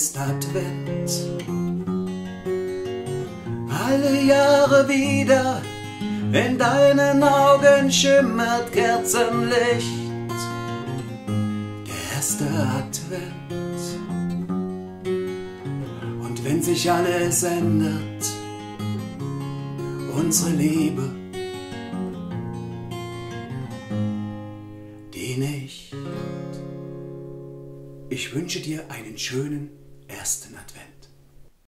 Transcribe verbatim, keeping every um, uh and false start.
ist Advent. Alle Jahre wieder in deinen Augen schimmert Kerzenlicht. Der erste Advent. Und wenn sich alles ändert, unsere Liebe, die nicht. Ich wünsche dir einen schönen ersten Advent.